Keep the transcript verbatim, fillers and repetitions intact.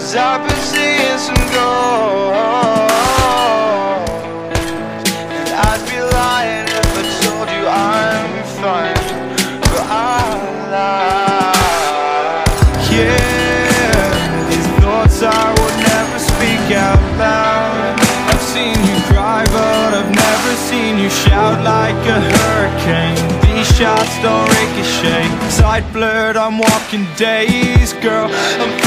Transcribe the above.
'cause I've been seeing some ghosts, and I'd be lying if I told you I'm fine, but I lie. Yeah, these thoughts I would never speak out loud. I've seen you cry, but I've never seen you shout like a hurricane. These shots don't ricochet, sight blurred, I'm walking days, girl. I'm